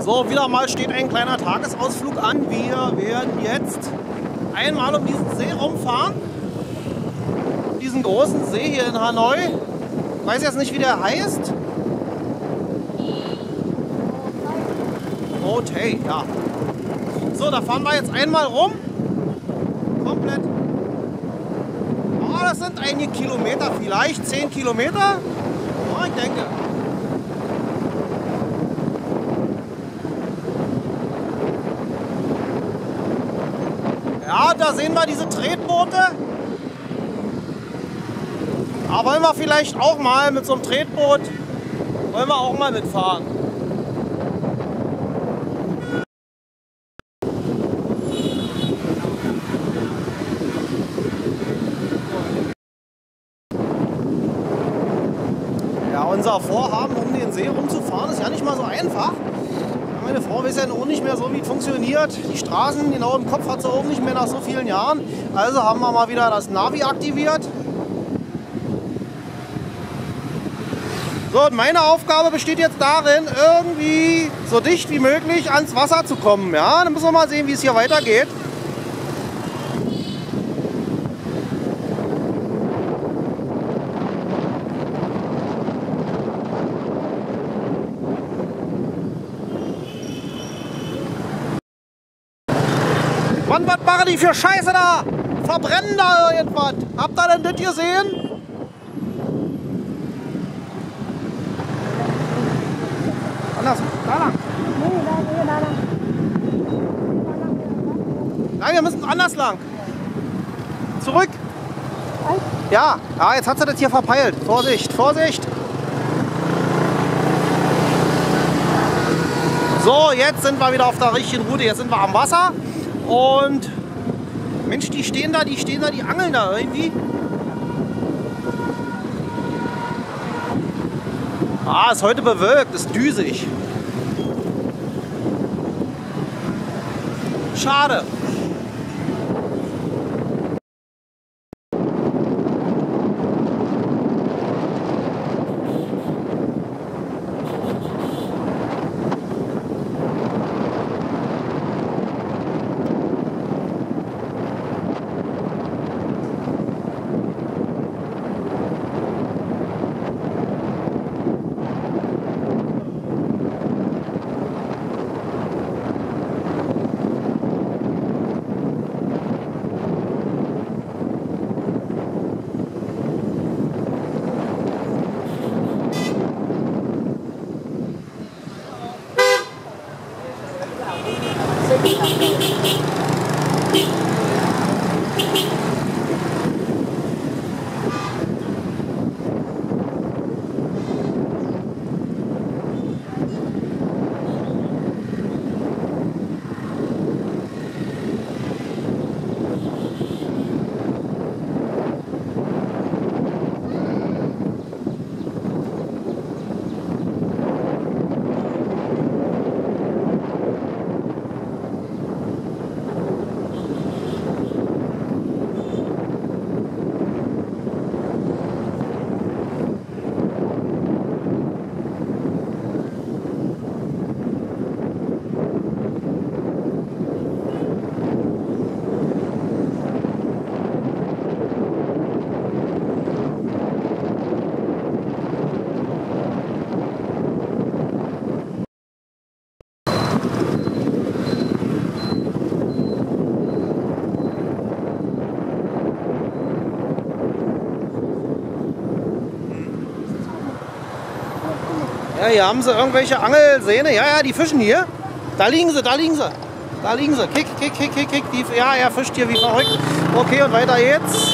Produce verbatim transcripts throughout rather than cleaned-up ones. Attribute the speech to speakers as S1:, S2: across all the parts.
S1: So, wieder mal steht ein kleiner Tagesausflug an. Wir werden jetzt einmal um diesen See rumfahren. Diesen großen See hier in Hanoi. Ich weiß jetzt nicht, wie der heißt. Otay, ja. So, da fahren wir jetzt einmal rum. Komplett. Oh, das sind einige Kilometer, vielleicht zehn Kilometer. Oh, ich denke. Ja, da sehen wir diese Tretboote. Da wollen wir vielleicht auch mal mit so einem Tretboot, wollen wir auch mal mitfahren. Ja, unser Vorhaben, um den See rumzufahren, ist ja nicht mal so einfach. Meine Frau weiß ja noch nicht mehr so, wie es funktioniert. Die Straßen genau im Kopf hat sie auch nicht mehr nach so vielen Jahren. Also haben wir mal wieder das Navi aktiviert. So, und meine Aufgabe besteht jetzt darin, irgendwie so dicht wie möglich ans Wasser zu kommen. Ja, dann müssen wir mal sehen, wie es hier weitergeht. Mann, was machen die für Scheiße da? Verbrennen da irgendwas. Habt ihr denn das gesehen? Anders, da lang.
S2: Nee, da, nee, da lang.
S1: Nein, wir müssen anders lang. Zurück. Ja, ja, jetzt hat sie das hier verpeilt. Vorsicht, Vorsicht. So, jetzt sind wir wieder auf der richtigen Route. Jetzt sind wir am Wasser. Und Mensch, die stehen da, die stehen da, die angeln da irgendwie. Ah, ist heute bewölkt, ist düsig. Schade. Ja, hier haben sie irgendwelche Angelsehne. Ja, ja, die fischen hier. Da liegen sie, da liegen sie. Da liegen sie. Kick, kick, kick, kick, kick. Die, ja, er fischt hier wie verrückt. Okay, und weiter jetzt.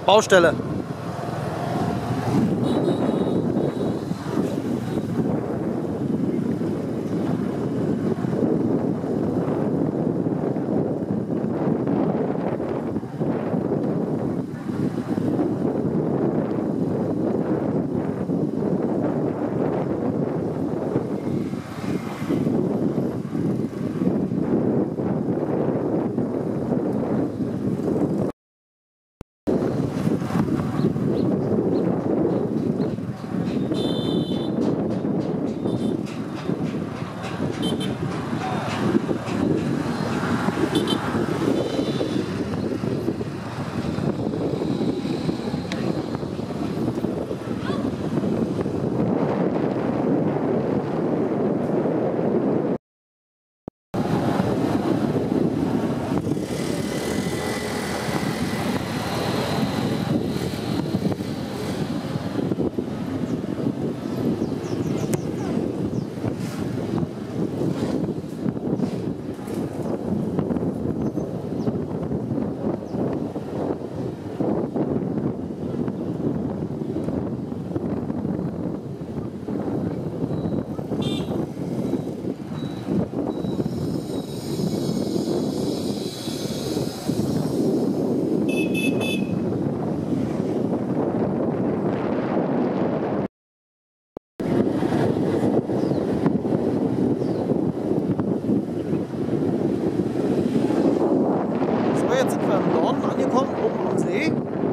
S1: Baustelle. Jetzt sind wir im Norden angekommen, oben am See.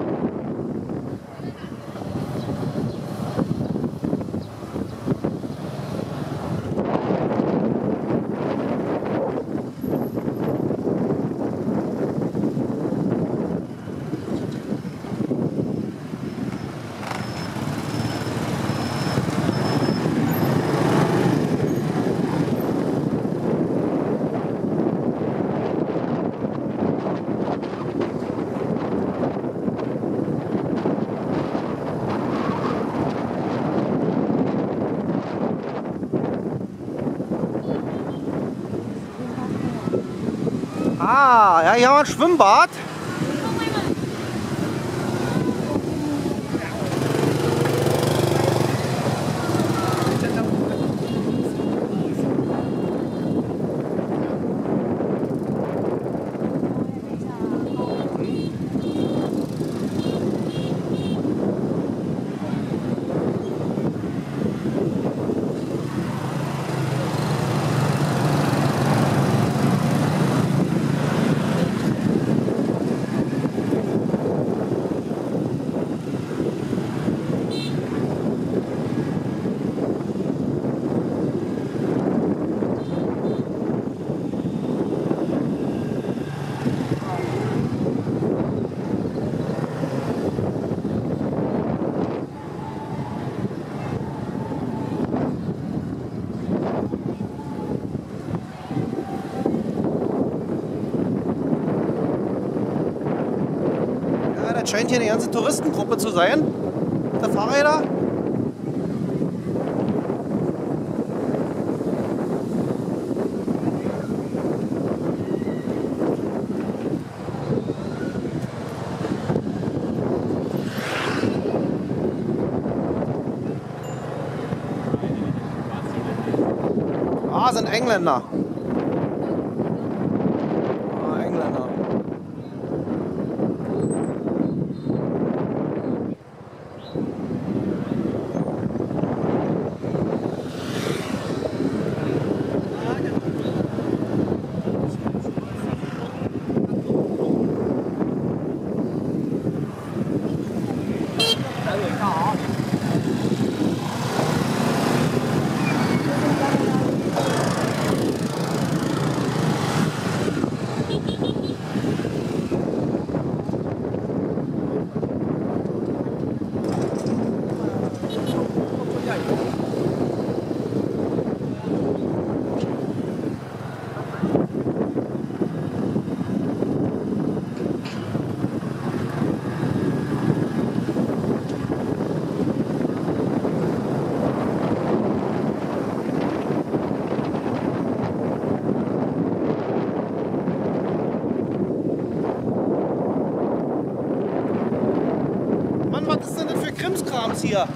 S1: Ah, ja, hier haben wir ein Schwimmbad. Das scheint hier eine ganze Touristengruppe zu sein, der Fahrräder. Ah, sind Engländer. Ah, Engländer. ist denn das für Krimskrams hier?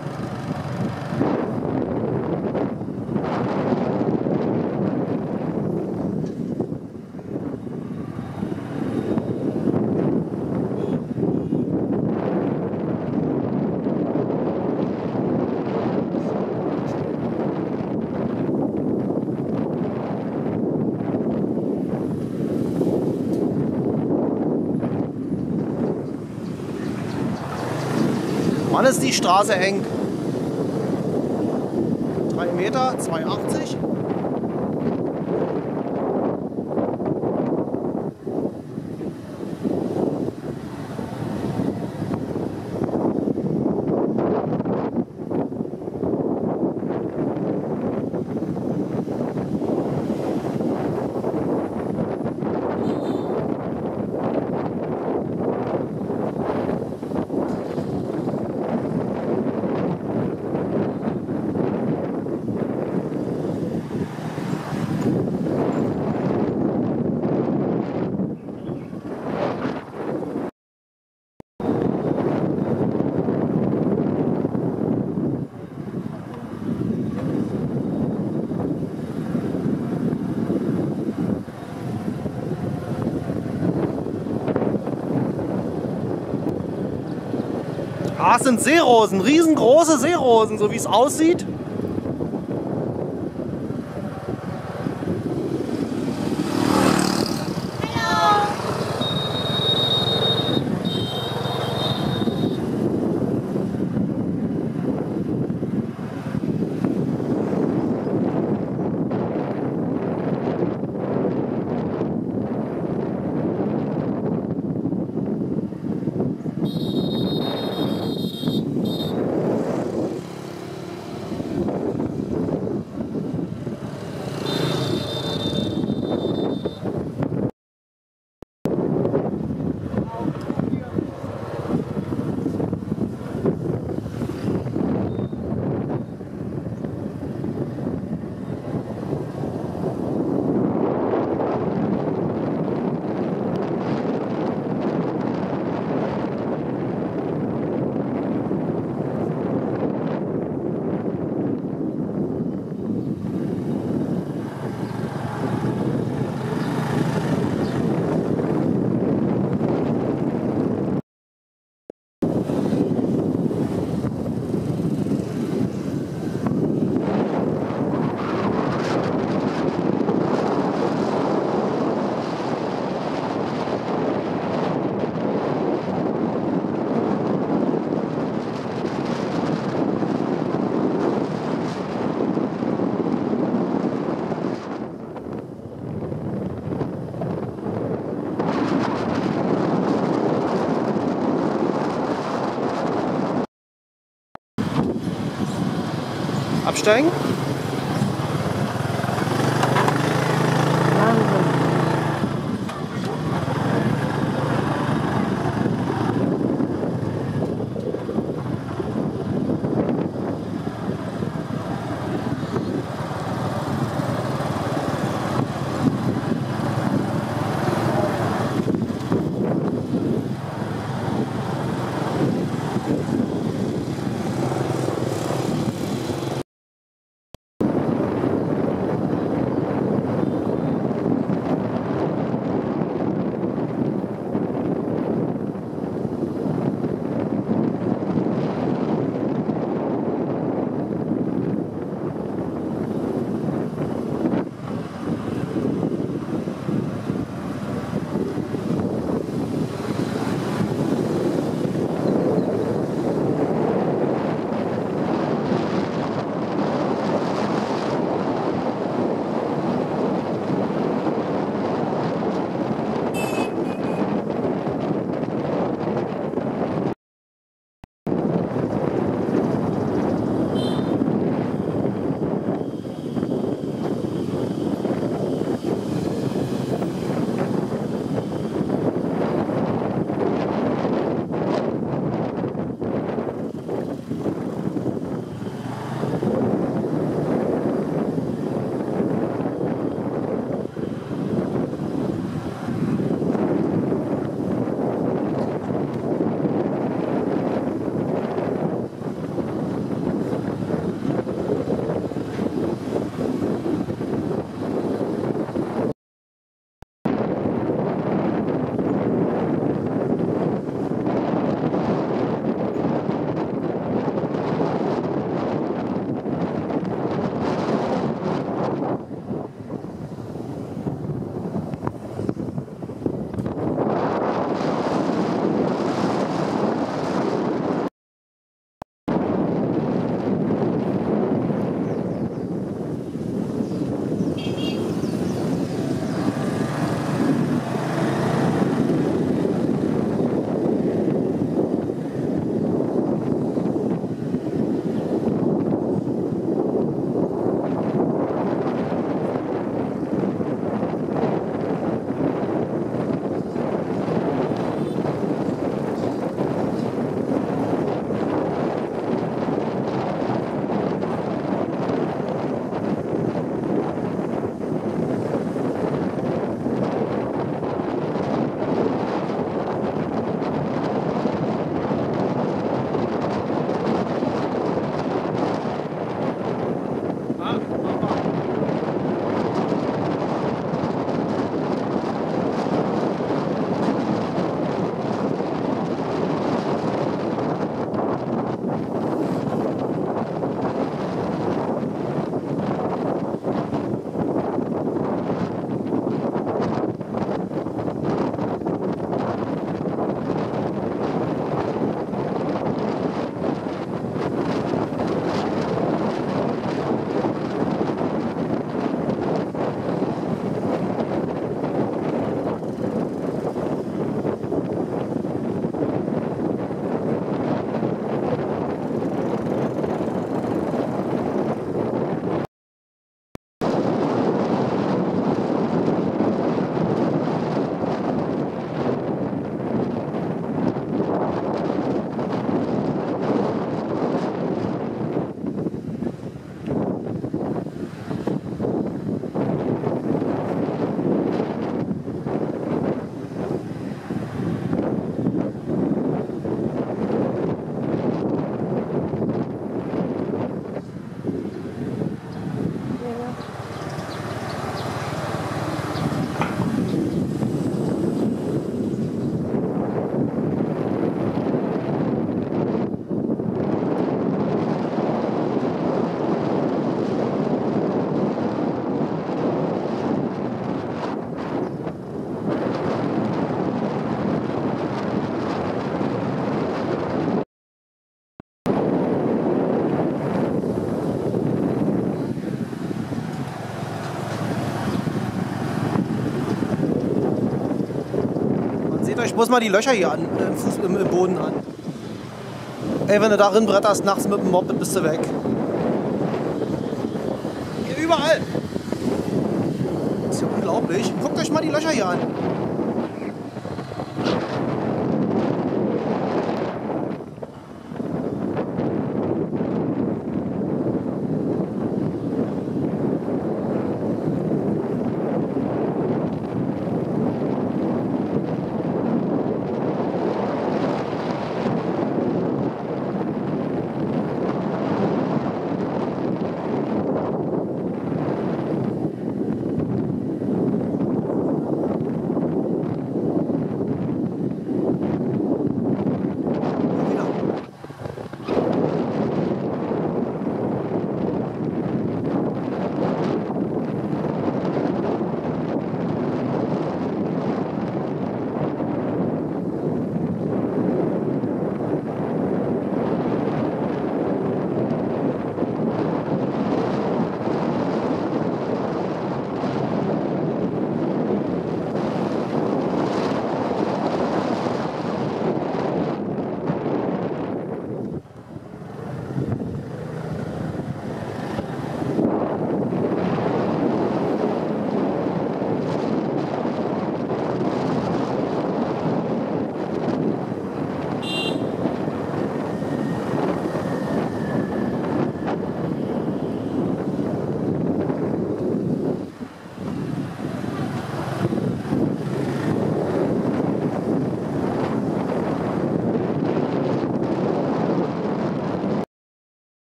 S1: Wann ist die Straße eng? drei Meter, zwei achtzig. Ah, es sind Seerosen, riesengroße Seerosen, so wie es aussieht. Absteigen. Guckt euch bloß mal die Löcher hier an, im, Fuß, im, im Boden an. Ey, wenn du darin bretterst nachts mit dem Moped, bist du weg. Hier überall. Das ist ja unglaublich. Guckt euch mal die Löcher hier an.